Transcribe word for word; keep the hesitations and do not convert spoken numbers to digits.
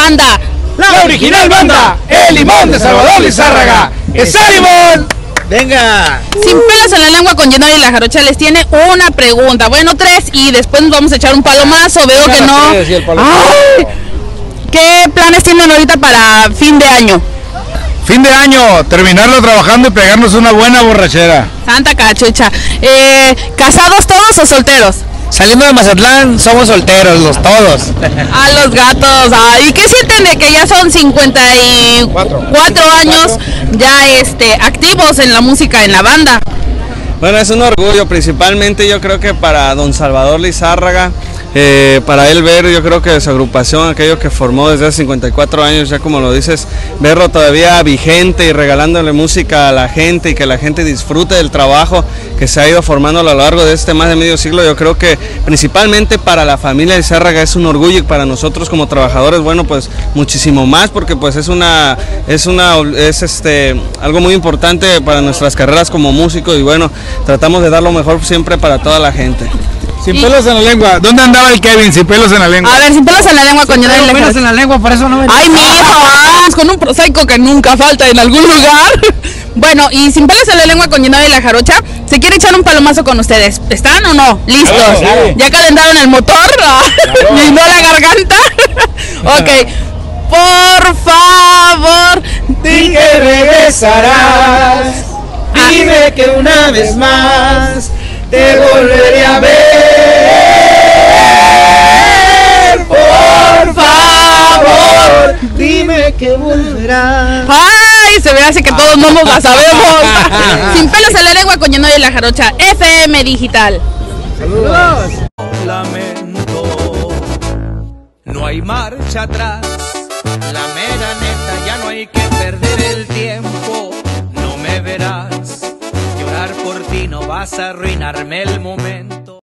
banda? La original banda, El Limón de Salvador Lizárraga. ¡Esa limón! Venga. Sin pelos en la lengua con Yenori y la Jarocha les tiene una pregunta. Bueno, tres y después nos vamos a echar un palomazo. Veo que no. Ay, ¿qué planes tienen ahorita para fin de año? Fin de año, terminarlo trabajando y pegarnos una buena borrachera. Santa cachucha. Eh, ¿Casados todos o solteros? Saliendo de Mazatlán, somos solteros, los todos. A los gatos. ¿Y qué sienten de que ya son cincuenta y cuatro años ya este, activos en la música, en la banda? Bueno, es un orgullo, principalmente yo creo que para don Salvador Lizárraga, eh, para él ver, yo creo que su agrupación, aquello que formó desde hace cincuenta y cuatro años, ya como lo dices, verlo todavía vigente y regalándole música a la gente y que la gente disfrute del trabajo que se ha ido formando a lo largo de este más de medio siglo. Yo creo que principalmente para la familia Lizárraga es un orgullo y para nosotros como trabajadores, bueno, pues muchísimo más, porque pues es una, es una, es este, algo muy importante para nuestras carreras como músicos y bueno, tratamos de dar lo mejor siempre para toda la gente. Sin pelos en la lengua. ¿Dónde andaba el Kevin? Sin pelos en la lengua. A ver, sin pelos en la lengua con Yenori y la pelos en la lengua, por eso no me... Ay, mi hijo, vamos con un prosaico que nunca falta en algún lugar. Bueno, y sin pelos en la lengua con Yenori y la Jarocha, ¿se quiere echar un palomazo con ustedes? ¿Están o no? ¿Listos? Claro, claro. ¿Ya calentaron el motor? Claro. ¿Y no la garganta? Ok. Por favor, Di que regresarás. Dime que una vez más te volveré a ver. Por favor, dime que volverás. ¡ay! Se ve así que todos no nos la sabemos. Sin pelos en la lengua con Yenori y la Jarocha, F M Digital. Saludos. Lamento, no hay marcha atrás. La mera neta, ya no hay que perder el tiempo. No me verás llorar por ti, no vas a arruinarme el momento.